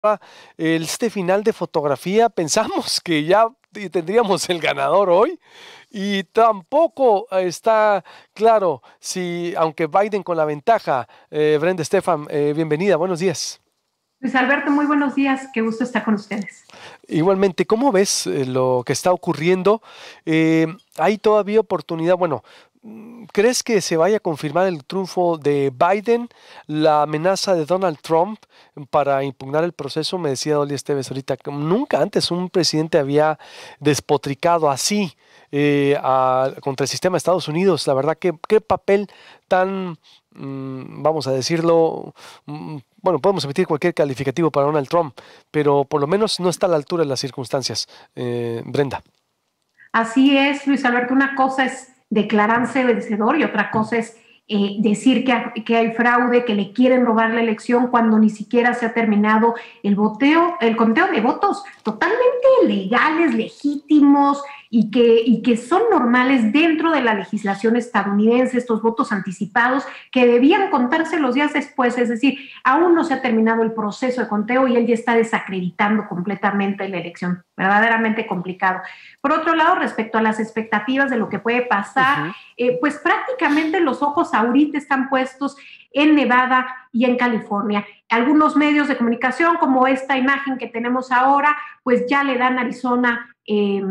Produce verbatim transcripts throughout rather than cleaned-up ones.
el, este final de fotografía, pensamos que ya tendríamos el ganador hoy y tampoco está claro si, aunque Biden con la ventaja, eh, Brenda Estefan, eh, bienvenida, buenos días. Luis Alberto, muy buenos días, qué gusto estar con ustedes. Igualmente, ¿cómo ves eh, lo que está ocurriendo? Eh, ¿hay todavía oportunidad? Bueno, mm, ¿crees que se vaya a confirmar el triunfo de Biden, la amenaza de Donald Trump para impugnar el proceso? Me decía Dolly Esteves ahorita que nunca antes un presidente había despotricado así eh, a- contra el sistema de Estados Unidos. La verdad, que qué papel tan, mm, vamos a decirlo, mm, bueno, podemos emitir cualquier calificativo para Donald Trump, pero por lo menos no está a la altura de las circunstancias, eh, Brenda. Así es, Luis Alberto, una cosa es declararse vencedor y otra cosa es eh, decir que, ha- que hay fraude, que le quieren robar la elección cuando ni siquiera se ha terminado el voteo, el conteo de votos totalmente legales, legítimos y que, y que son normales dentro de la legislación estadounidense, estos votos anticipados que debían contarse los días después, es decir, aún no se ha terminado el proceso de conteo y él ya está desacreditando completamente la elección, verdaderamente complicado. Por otro lado, respecto a las expectativas de lo que puede pasar, Ujú. eh, pues prácticamente los ojos ahorita están puestos en Nevada y en California. Algunos medios de comunicación, como esta imagen que tenemos ahora, pues ya le dan Arizona eh,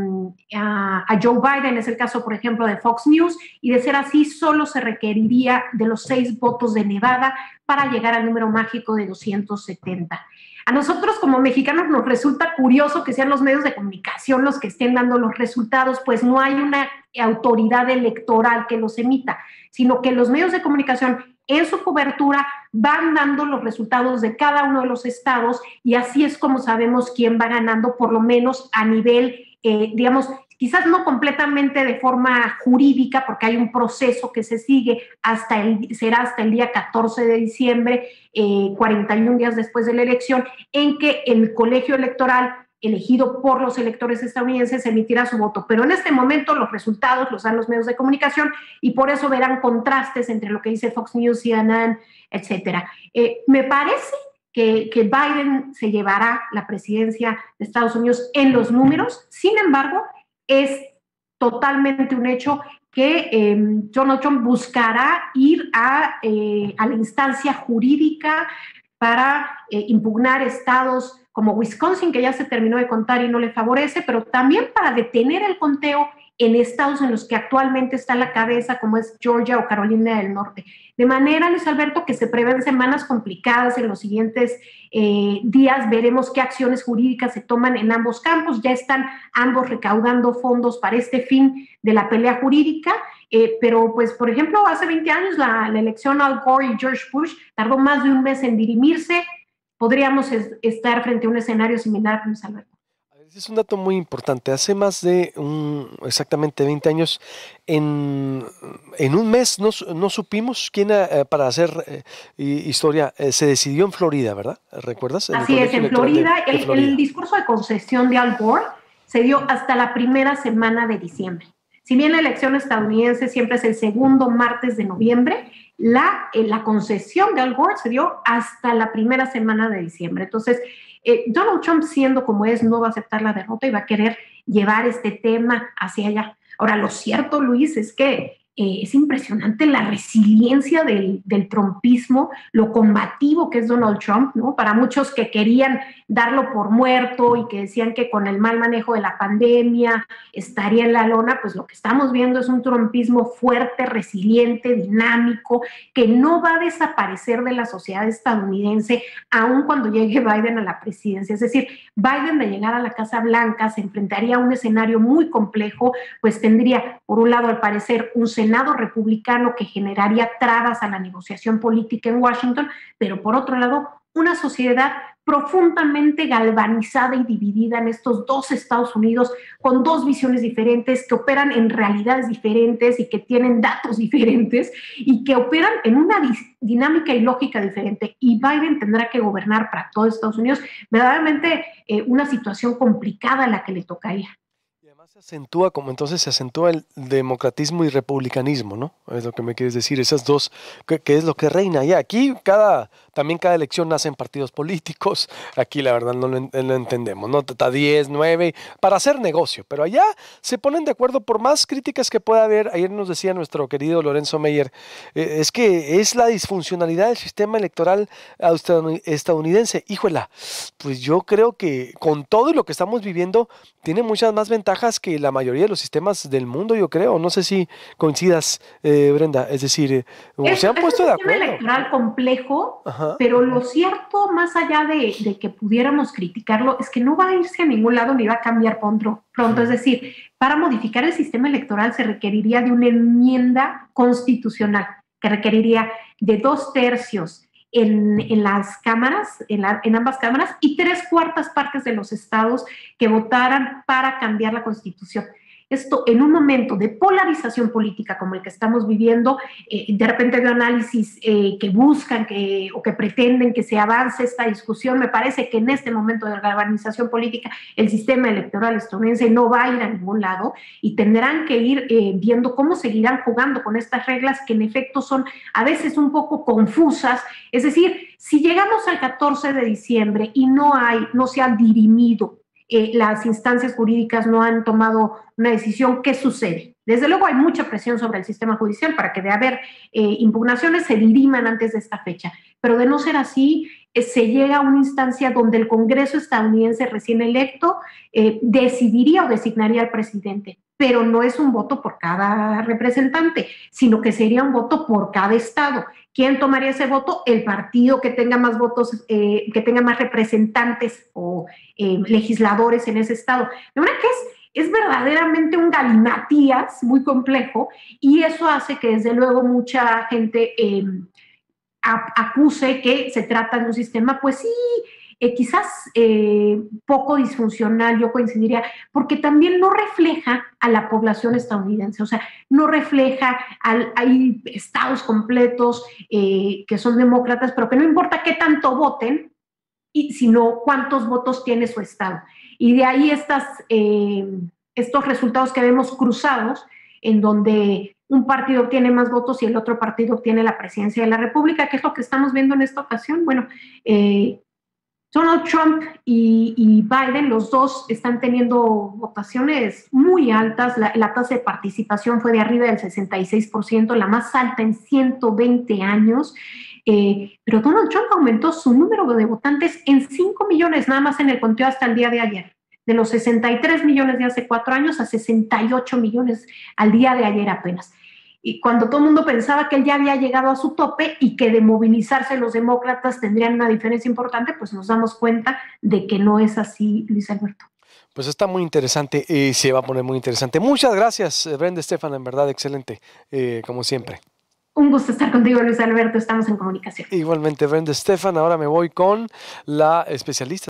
a, a Joe Biden, es el caso, por ejemplo, de Fox News, y de ser así, solo se requeriría de los seis votos de Nevada para llegar al número mágico de doscientos setenta. A nosotros como mexicanos nos resulta curioso que sean los medios de comunicación los que estén dando los resultados, pues no hay una autoridad electoral que los emita, sino que los medios de comunicación en su cobertura van dando los resultados de cada uno de los estados y así es como sabemos quién va ganando, por lo menos a nivel, eh, digamos, quizás no completamente de forma jurídica, porque hay un proceso que se sigue hasta el, será hasta el día catorce de diciembre, eh, cuarenta y un días después de la elección, en que el colegio electoral elegido por los electores estadounidenses emitirá su voto. Pero en este momento los resultados los dan los medios de comunicación y por eso verán contrastes entre lo que dice Fox News, C N N, etcétera. Eh, me parece que, que Biden se llevará la presidencia de Estados Unidos en los números, sin embargo, es totalmente un hecho que eh, Donald Trump buscará ir a, eh, a la instancia jurídica para eh, impugnar estados como Wisconsin, que ya se terminó de contar y no le favorece, pero también para detener el conteo en estados en los que actualmente está a la cabeza, como es Georgia o Carolina del Norte. De manera, Luis Alberto, que se prevén semanas complicadas en los siguientes eh, días. Veremos qué acciones jurídicas se toman en ambos campos. Ya están ambos recaudando fondos para este fin de la pelea jurídica. Eh, pero, pues, por ejemplo, hace veinte años la, la elección Al Gore y George Bush tardó más de un mes en dirimirse. Podríamos es, estar frente a un escenario similar, Luis Alberto. Ese es un dato muy importante. Hace más de un, exactamente veinte años, en, en un mes no, su- no supimos quién, eh, para hacer eh, hi- historia, eh, se decidió en Florida, ¿verdad? ¿Recuerdas? En el Así es, colegio en electoral de, Florida, de el, el Florida. discurso de concesión de Al Gore se dio hasta la primera semana de diciembre. Si bien la elección estadounidense siempre es el segundo martes de noviembre, la, eh, la concesión de Al Gore se dio hasta la primera semana de diciembre. Entonces, eh, Donald Trump, siendo como es, no va a aceptar la derrota y va a querer llevar este tema hacia allá. Ahora, lo cierto, Luis, es que eh, es impresionante la resiliencia del, del trumpismo, lo combativo que es Donald Trump, ¿no? Para muchos que querían darlo por muerto y que decían que con el mal manejo de la pandemia estaría en la lona, pues lo que estamos viendo es un trumpismo fuerte, resiliente, dinámico, que no va a desaparecer de la sociedad estadounidense aun cuando llegue Biden a la presidencia. Es decir, Biden de llegar a la Casa Blanca se enfrentaría a un escenario muy complejo, pues tendría, por un lado, al parecer, un Senado republicano que generaría trabas a la negociación política en Washington, pero por otro lado, una sociedad profundamente galvanizada y dividida en estos dos Estados Unidos, con dos visiones diferentes, que operan en realidades diferentes y que tienen datos diferentes y que operan en una dinámica y lógica diferente. Y Biden tendrá que gobernar para todo Estados Unidos, verdaderamente eh, una situación complicada a la que le tocaría. Se acentúa como entonces se acentúa el democratismo y republicanismo, ¿no? Es lo que me quieres decir, esas dos, que, que es lo que reina ya. Aquí cada, también cada elección nacen partidos políticos, aquí la verdad no lo, en- lo entendemos, ¿no? Está diez, nueve, para hacer negocio, pero allá se ponen de acuerdo por más críticas que pueda haber. Ayer nos decía nuestro querido Lorenzo Meyer, eh, es que es la disfuncionalidad del sistema electoral austanu- estadounidense. Híjola, pues yo creo que con todo y lo que estamos viviendo, tiene muchas más ventajas que la mayoría de los sistemas del mundo, yo creo. No sé si coincidas, eh, Brenda. Es decir, eh, o Es, se han es un puesto de sistema acuerdo. electoral complejo, Ajá. pero lo cierto, más allá de, de que pudiéramos criticarlo, es que no va a irse a ningún lado ni va a cambiar pronto, pronto. Es Ujú. decir, para modificar el sistema electoral se requeriría de una enmienda constitucional, que requeriría de dos tercios en, en las cámaras, en, la, en ambas cámaras, y tres cuartas partes de los estados que votaran para cambiar la constitución. Esto en un momento de polarización política como el que estamos viviendo, eh, de repente veo análisis eh, que buscan que, o que pretenden que se avance esta discusión. Me parece que en este momento de galvanización política el sistema electoral estadounidense no va a ir a ningún lado y tendrán que ir eh, viendo cómo seguirán jugando con estas reglas que en efecto son a veces un poco confusas. Es decir, si llegamos al catorce de diciembre y no hay, no se ha dirimido, Eh, las instancias jurídicas no han tomado una decisión, ¿qué sucede? Desde luego hay mucha presión sobre el sistema judicial para que de haber eh, impugnaciones se diriman antes de esta fecha, pero de no ser así, eh, se llega a una instancia donde el Congreso estadounidense recién electo eh, decidiría o designaría al presidente, pero no es un voto por cada representante, sino que sería un voto por cada estado. ¿Quién tomaría ese voto? El partido que tenga más votos, eh, que tenga más representantes o eh, legisladores en ese estado. De verdad que es, es verdaderamente un galimatías muy complejo y eso hace que desde luego mucha gente eh, acuse que se trata de un sistema, pues sí, eh, quizás eh, poco disfuncional, yo coincidiría, porque también no refleja a la población estadounidense, o sea, no refleja, al, hay estados completos eh, que son demócratas, pero que no importa qué tanto voten, y, sino cuántos votos tiene su estado. Y de ahí estas, eh, estos resultados que vemos cruzados, en donde un partido obtiene más votos y el otro partido obtiene la presidencia de la República, que es lo que estamos viendo en esta ocasión. Bueno, eh, Donald Trump y, y, Biden, los dos están teniendo votaciones muy altas. La, la tasa de participación fue de arriba del sesenta y seis por ciento, la más alta en ciento veinte años. Eh, pero Donald Trump aumentó su número de votantes en cinco millones, nada más en el conteo hasta el día de ayer. De los sesenta y tres millones de hace cuatro años a sesenta y ocho millones al día de ayer apenas. Y cuando todo el mundo pensaba que él ya había llegado a su tope y que de movilizarse los demócratas tendrían una diferencia importante, pues nos damos cuenta de que no es así, Luis Alberto. Pues está muy interesante y se va a poner muy interesante. Muchas gracias, eh, Brenda Estefan, en verdad, excelente, eh, como siempre. Un gusto estar contigo, Luis Alberto. Estamos en comunicación. Igualmente, Brenda Estefan. Ahora me voy con la especialista.